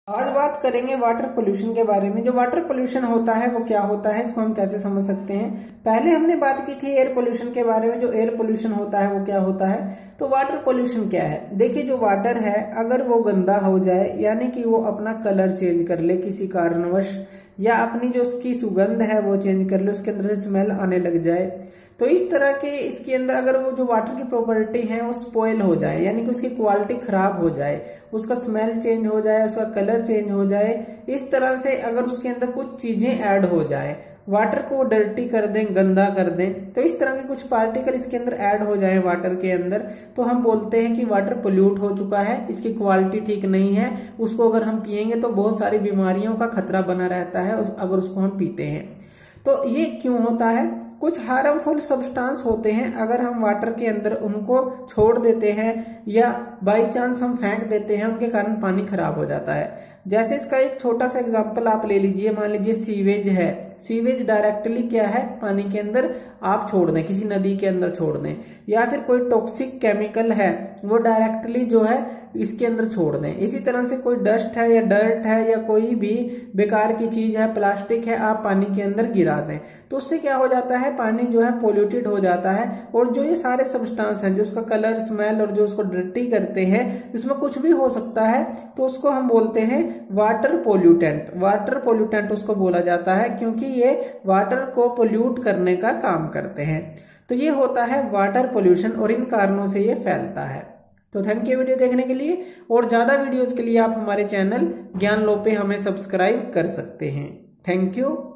आज बात करेंगे वाटर पोल्यूशन के बारे में। जो वाटर पोल्यूशन होता है वो क्या होता है, इसको हम कैसे समझ सकते हैं। पहले हमने बात की थी एयर पोल्यूशन के बारे में। जो एयर पोल्यूशन होता है वो क्या होता है, तो वाटर पोल्यूशन क्या है। देखिए, जो वाटर है अगर वो गंदा हो जाए, यानी कि वो अपना कलर चेंज कर ले किसी कारणवश, या अपनी जो उसकी सुगंध है वो चेंज कर ले, उसके अंदर से स्मेल आने लग जाए, तो इस तरह के इसके अंदर अगर वो जो वाटर की प्रॉपर्टी है वो स्पॉइल हो जाए, यानी कि उसकी क्वालिटी खराब हो जाए, उसका स्मेल चेंज हो जाए, उसका कलर चेंज हो जाए, इस तरह से अगर उसके अंदर कुछ चीजें ऐड हो जाए, वाटर को डर्टी कर दें, गंदा कर दें, तो इस तरह के कुछ पार्टिकल इसके अंदर ऐड हो जाए वाटर के अंदर, तो हम बोलते हैं कि वाटर पोल्यूट हो चुका है, इसकी क्वालिटी ठीक नहीं है, उसको अगर हम पिएंगे तो बहुत सारी बीमारियों का खतरा बना रहता है अगर उसको हम पीते हैं। तो ये क्यों होता है, कुछ हार्मफुल सब्सटेंस होते हैं, अगर हम वाटर के अंदर उनको छोड़ देते हैं या बाय चांस हम फेंक देते हैं, उनके कारण पानी खराब हो जाता है। जैसे इसका एक छोटा सा एग्जांपल आप ले लीजिए, मान लीजिए सीवेज है। सीवेज डायरेक्टली क्या है, पानी के अंदर आप छोड़ दें, किसी नदी के अंदर छोड़ दें, या फिर कोई टॉक्सिक केमिकल है वो डायरेक्टली जो है इसके अंदर छोड़ दें। इसी तरह से कोई डस्ट है या डर्ट है या कोई भी बेकार की चीज है, प्लास्टिक है, आप पानी के अंदर गिरा दें, तो उससे क्या हो जाता है, पानी जो है पोल्यूटेड हो जाता है। और जो ये सारे सब्सटेंस हैं जो उसका कलर, स्मेल और जो उसको डर्टी करते हैं, इसमें कुछ भी हो सकता है, तो उसको हम बोलते हैं वाटर पोल्यूटेंट। वाटर पोल्यूटेंट उसको बोला जाता है क्योंकि ये वाटर को पोल्यूट करने का काम करते हैं। तो ये होता है वाटर पोल्यूशन और इन कारणों से ये फैलता है। तो थैंक यू वीडियो देखने के लिए, और ज्यादा वीडियोस के लिए आप हमारे चैनल ज्ञान लो पे हमें सब्सक्राइब कर सकते हैं। Thank you.